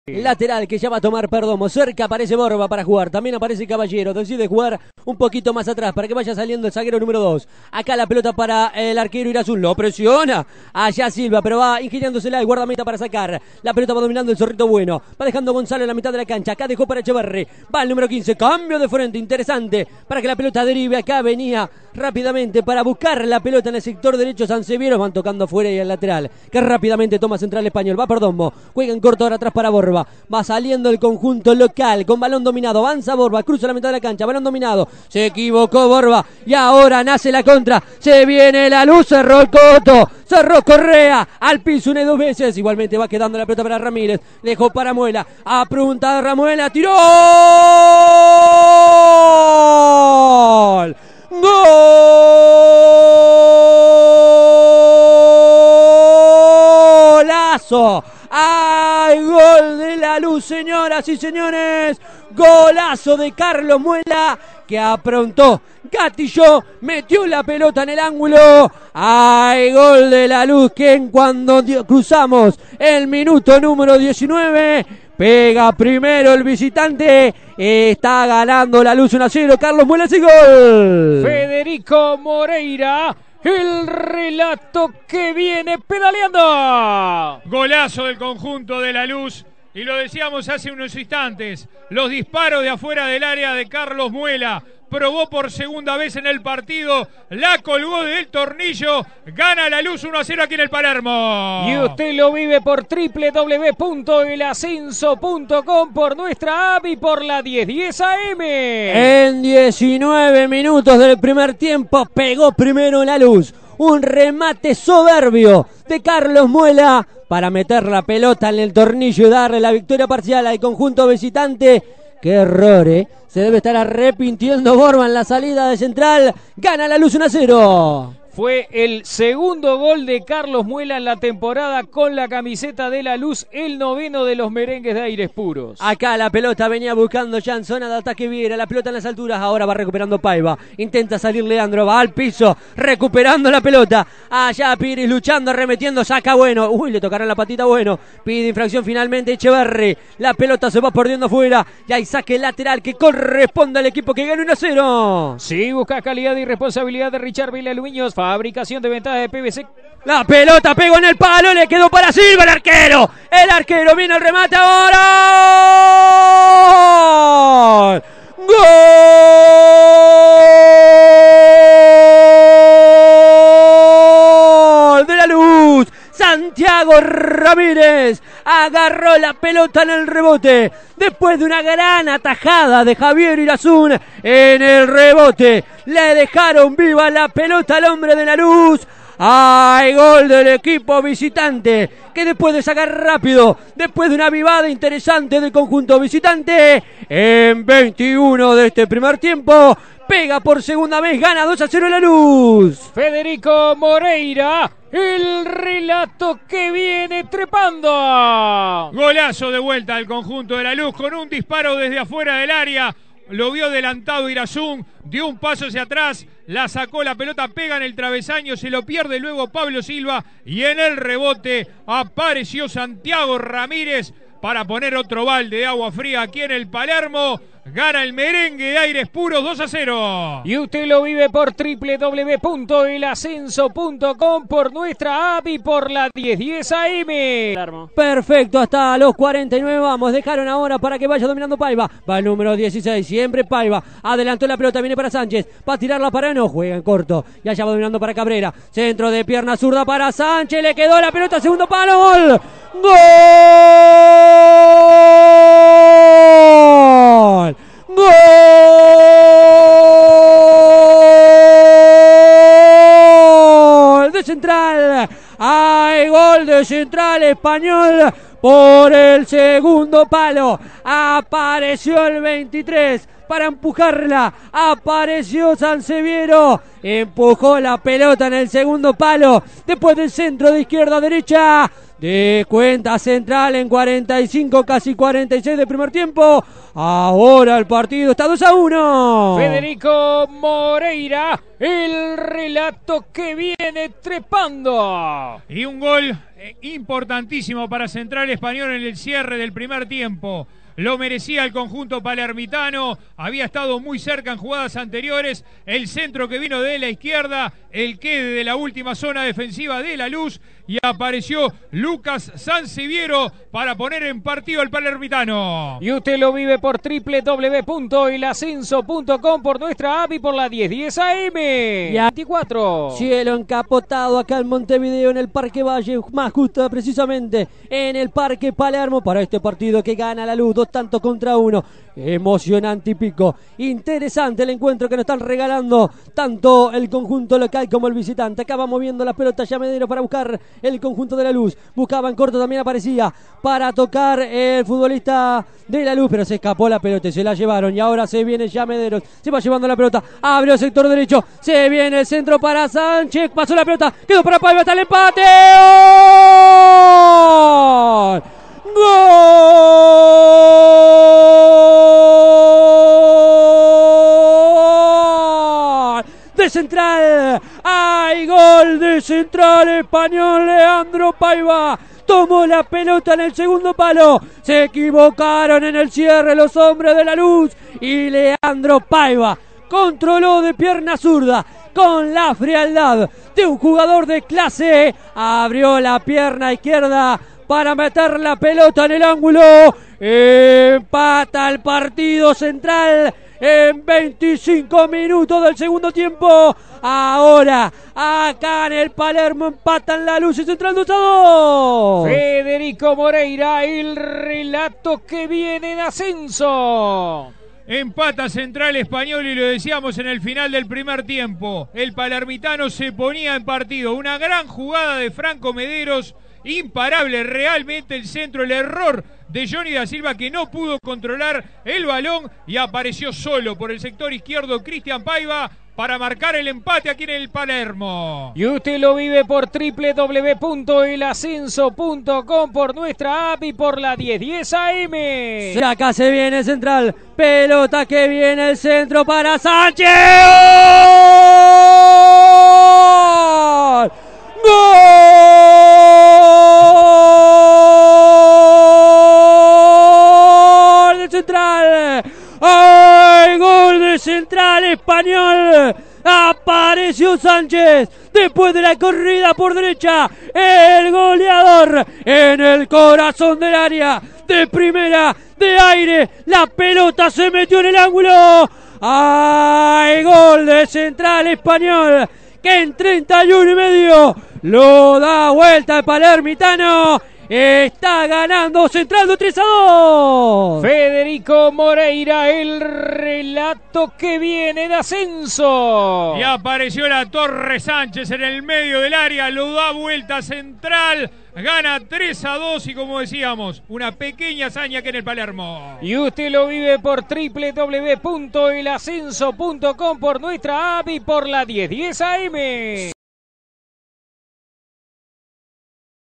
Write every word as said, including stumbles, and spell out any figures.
Lateral que ya va a tomar Perdomo. Cerca aparece Borba para jugar. También aparece Caballero. Decide jugar un poquito más atrás para que vaya saliendo el zaguero número dos. Acá la pelota para el arquero Irazún. Lo presiona. Allá Silva, pero va ingeniándosela el guardameta para sacar. La pelota va dominando el Zorrito Bueno. Va dejando Gonzalo en la mitad de la cancha. Acá dejó para Echeverri. Va el número quince. Cambio de frente. Interesante para que la pelota derive. Acá venía rápidamente para buscar la pelota en el sector derecho. Sanseviero van tocando afuera y al lateral. Que rápidamente toma central español. Va Perdomo. Juega en corto ahora atrás para Borba. Va saliendo el conjunto local con balón dominado. Avanza Borba, cruza la mitad de la cancha. Balón dominado. Se equivocó Borba. Y ahora nace la contra. Se viene la luz. Cerró el Coto. Cerró Correa. Al piso una y dos veces. Igualmente va quedando la pelota para Ramírez. Dejó para Muela. Apunta Ramuela. Tiró. ¡Gol! ¡Golazo! ¡Ay, gol de la Luz, señoras y señores! Golazo de Carlos Muela, que aprontó, gatilló, metió la pelota en el ángulo. ¡Ay, gol de la Luz! Que en cuando cruzamos el minuto número diecinueve, pega primero el visitante. Está ganando la Luz uno a cero. Carlos Muela, ese gol. Federico Moreira. El relato que viene pedaleando. Golazo del conjunto de la Luz. Y lo decíamos hace unos instantes. Los disparos de afuera del área de Carlos Muela. Probó por segunda vez en el partido. La colgó del tornillo. Gana la Luz uno a cero aquí en el Palermo. Y usted lo vive por doble u doble u doble u punto el ascenso punto com, por nuestra app y por la diez diez A M. En diecinueve minutos del primer tiempo pegó primero la Luz. Un remate soberbio de Carlos Muela para meter la pelota en el tornillo y darle la victoria parcial al conjunto visitante. ¡Qué error, eh! Se debe estar arrepintiendo Borba en la salida de central. Gana la Luz uno a cero. Fue el segundo gol de Carlos Muela en la temporada con la camiseta de la Luz, el noveno de los merengues de Aires Puros. Acá la pelota venía buscando ya en zona de ataque Viera, la pelota en las alturas, ahora va recuperando Paiva, intenta salir Leandro, va al piso, recuperando la pelota, allá Piris luchando, arremetiendo, saca Bueno, uy, le tocará la patita Bueno, pide infracción finalmente Echeverri, la pelota se va perdiendo fuera, y hay saque lateral que corresponde al equipo que gana uno a cero. Si buscas calidad y responsabilidad de Richard Vila Aluminos, fabricación de ventajas de P V C. La pelota pegó en el palo, le quedó para Silva, el arquero. El arquero viene el remate ahora. ¡Gol! ¡Gol de la Luz! Santiago Ramírez agarró la pelota en el rebote después de una gran atajada de Javier Irazún en el rebote. Le dejaron viva la pelota al hombre de la Luz. ¡Ay, gol del equipo visitante! Que después de sacar rápido, después de una avivada interesante del conjunto visitante, en veintiuno de este primer tiempo, pega por segunda vez, gana dos a cero la Luz. Federico Moreira, el relato que viene trepando. Golazo de vuelta al conjunto de la Luz con un disparo desde afuera del área. Lo vio adelantado Irazún, dio un paso hacia atrás, la sacó, la pelota pega en el travesaño, se lo pierde luego Pablo Silva y en el rebote apareció Santiago Ramírez para poner otro balde de agua fría aquí en el Palermo. Gana el merengue de Aires Puros dos a cero. Y usted lo vive por doble u doble u doble u punto el ascenso punto com, por nuestra app y por la diez diez A M. Perfecto, hasta los cuarenta y nueve vamos. Dejaron ahora para que vaya dominando Paiva. Va el número dieciséis, siempre Paiva. Adelantó la pelota, viene para Sánchez. Va a tirarla para no, juega en corto. Y allá va dominando para Cabrera. Centro de pierna zurda para Sánchez. Le quedó la pelota, segundo palo. ¡Gol! ¡Gol! ¡Gol de Central! ¡Ay, gol de Central Español! Por el segundo palo apareció el veintitrés para empujarla, apareció Sanseviero, empujó la pelota en el segundo palo, después del centro de izquierda a derecha, de cuenta Central en cuarenta y cinco, casi cuarenta y seis de primer tiempo. Ahora el partido está dos a uno. Federico Moreira, el relato que viene trepando. Y un gol eh, importantísimo para Central Español en el cierre del primer tiempo. Lo merecía el conjunto palermitano, había estado muy cerca en jugadas anteriores, el centro que vino de la izquierda, el quede de la última zona defensiva de La Luz, y apareció Lucas Sanciviero para poner en partido al palermitano. Y usted lo vive por doble u doble u doble u punto el ascenso punto com, por nuestra app y por la diez diez A M. Ya. veinticuatro. Cielo encapotado acá en Montevideo, en el Parque Valle, más justo precisamente en el Parque Palermo, para este partido que gana La Luz, dos tantos contra uno. Emocionante y pico, interesante el encuentro que nos están regalando tanto el conjunto local como el visitante. Acá va moviendo la pelota ya Medero para buscar el conjunto de La Luz, buscaba en corto, también aparecía para tocar el futbolista de La Luz, pero se escapó la pelota y se la llevaron, y ahora se viene ya Medero, se va llevando la pelota, abrió el sector derecho, se viene el centro para Sánchez, pasó la pelota, quedó para Paiva, hasta el empate. ¡Gol! ¡Gol! De Central, hay gol de Central Español. Leandro Paiva tomó la pelota en el segundo palo, se equivocaron en el cierre los hombres de La Luz, y Leandro Paiva controló de pierna zurda con la frialdad de un jugador de clase, abrió la pierna izquierda para meter la pelota en el ángulo. Empata el partido Central en veinticinco minutos del segundo tiempo. Ahora, acá en el Palermo, empatan La Luz y Central dos a dos. Federico Moreira, el relato que viene de ascenso. Empata Central Español, y lo decíamos en el final del primer tiempo. El palermitano se ponía en partido. Una gran jugada de Franco Mederos, imparable realmente el centro, el error de Johnny da Silva, que no pudo controlar el balón, y apareció solo por el sector izquierdo Cristian Paiva para marcar el empate aquí en el Palermo. Y usted lo vive por doble u doble u doble u punto el ascenso punto com, por nuestra app y por la diez diez A M. Y acá se viene Central, pelota que viene el centro para Sánchez. ¡Gol! ¡Gol de Central! ¡Ay, gol de Central Español! Apareció Sánchez después de la corrida por derecha, el goleador en el corazón del área, de primera, de aire, la pelota se metió en el ángulo. ¡Ay, gol de Central Español! Que en treinta y uno y medio lo da vuelta el palermitano. Está ganando Central de tres a dos. Federico Moreira, el relato que viene de ascenso. Y apareció la Torre Sánchez en el medio del área, lo da vuelta Central, gana tres a dos, y como decíamos, una pequeña hazaña que en el Palermo. Y usted lo vive por doble u doble u doble u punto el ascenso punto com, por nuestra app y por la diez diez A M.